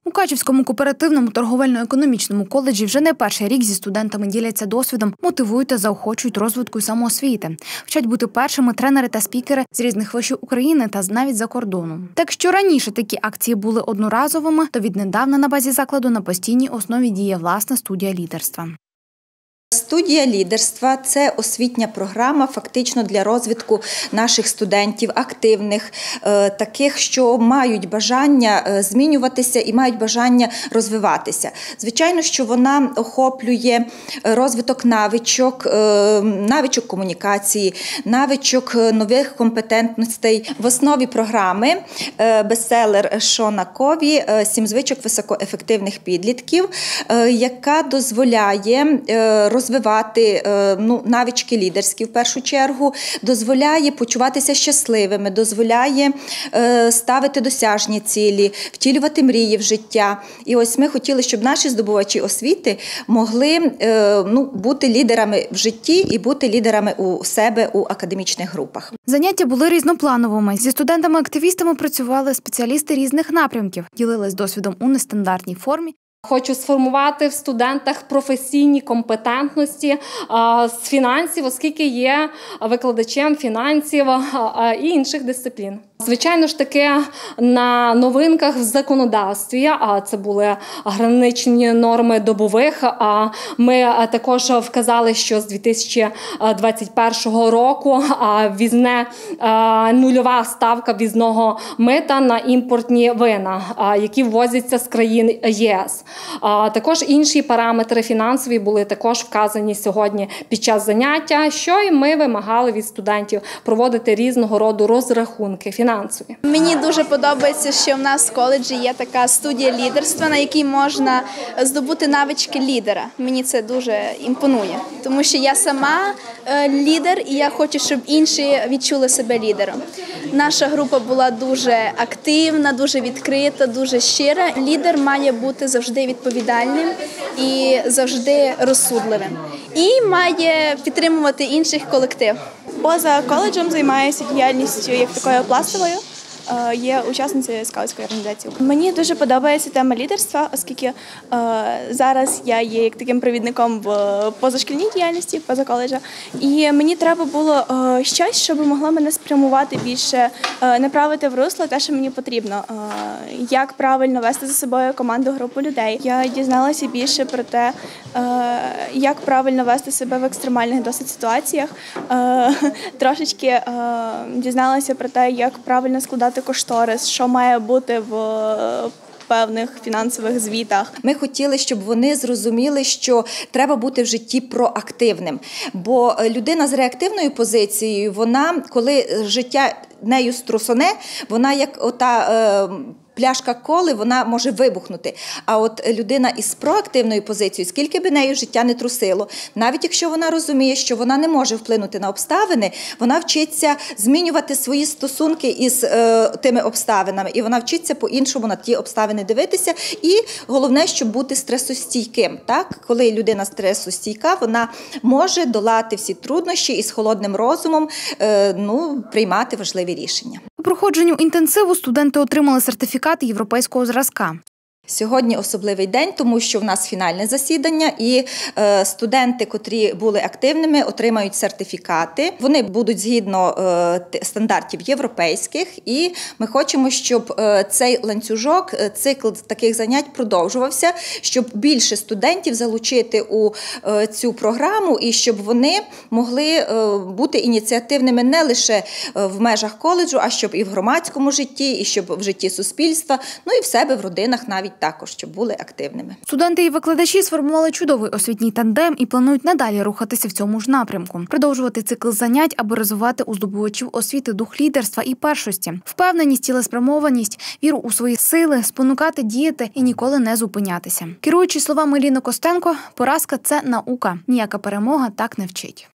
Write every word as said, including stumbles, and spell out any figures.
У Качівському кооперативному торговельно-економічному коледжі вже не перший рік зі студентами діляться досвідом, мотивують та заохочують розвитку і самоосвіти. Вчать бути першими тренери та спікери з різних вишів України та навіть за кордону. Так що раніше такі акції були одноразовими, то віднедавна на базі закладу на постійній основі діє власна студія лідерства. Студія лідерства – це освітня програма фактично для розвитку наших студентів, активних, таких, що мають бажання змінюватися і мають бажання розвиватися. Звичайно, що вона охоплює розвиток навичок, навичок комунікації, навичок нових компетентностей. В основі програми бестселер Шона Кові «Сім звичок високоефективних підлітків», яка дозволяє розвивати розвивати ну, навички лідерські в першу чергу, дозволяє почуватися щасливими, дозволяє е, ставити досяжні цілі, втілювати мрії в життя. І ось ми хотіли, щоб наші здобувачі освіти могли е, ну, бути лідерами в житті і бути лідерами у себе у академічних групах. Заняття були різноплановими. Зі студентами-активістами працювали спеціалісти різних напрямків, ділились досвідом у нестандартній формі. Хочу сформувати в студентах професійні компетентності з фінансів, оскільки є викладачем фінансів і інших дисциплін. Звичайно ж таки, на новинках в законодавстві, а це були граничні норми добових, а ми також вказали, що з дві тисячі двадцять першого року ввізне нульова ставка ввізного мита на імпортні вина, які ввозяться з країн ЄС. Також інші параметри фінансові були також вказані сьогодні під час заняття, що і ми вимагали від студентів проводити різного роду розрахунки фінансові. Мені дуже подобається, що в нас в коледжі є така студія лідерства, на якій можна здобути навички лідера. Мені це дуже імпонує, тому що я сама лідер і я хочу, щоб інші відчули себе лідером. Наша група була дуже активна, дуже відкрита, дуже щира. Лідер має бути завжди відповідальним і завжди розсудливим. І має підтримувати інших колектив. Поза коледжем займаюся діяльністю як такою пластовою. Є учасницею скаутської організації. Мені дуже подобається тема лідерства, оскільки е, зараз я є як таким провідником в позашкільній діяльності, поза коледжа. І мені треба було е, щось, щоб могло мене спрямувати більше, е, направити в русло те, що мені потрібно. Е, як правильно вести за собою команду, групу людей. Я дізналася більше про те, е, як правильно вести себе в екстремальних досить ситуаціях. Е, трошечки е, дізналася про те, як правильно складати кошторис, що має бути в певних фінансових звітах. Ми хотіли, щоб вони зрозуміли, що треба бути в житті проактивним. Бо людина з реактивною позицією, вона, коли життя нею струсоне, вона як ота е, пляшка коли, вона може вибухнути. А от людина із проактивною позицією, скільки би нею життя не трусило, навіть якщо вона розуміє, що вона не може вплинути на обставини, вона вчиться змінювати свої стосунки із е, тими обставинами, і вона вчиться по-іншому на ті обставини дивитися. І головне, щоб бути стресостійким. Так? Коли людина стресостійка, вона може долати всі труднощі і з холодним розумом е, ну, приймати важливі рішення. У проходженню інтенсиву студенти отримали сертифікати європейського зразка. Сьогодні особливий день, тому що в нас фінальне засідання і е, студенти, котрі були активними, отримають сертифікати. Вони будуть згідно е, стандартів європейських і ми хочемо, щоб е, цей ланцюжок, цикл таких занять продовжувався, щоб більше студентів залучити у е, цю програму і щоб вони могли е, бути ініціативними не лише в межах коледжу, а щоб і в громадському житті, і щоб в житті суспільства, ну і в себе в родинах навіть також, щоб були активними. Студенти і викладачі сформували чудовий освітній тандем і планують надалі рухатися в цьому ж напрямку, продовжувати цикл занять, аби розвивати у здобувачів освіти дух лідерства і першості, впевненість, цілеспрямованість, віру у свої сили, спонукати, діяти і ніколи не зупинятися. Керуючи словами Ліни Костенко, поразка – це наука. Ніяка перемога так не вчить.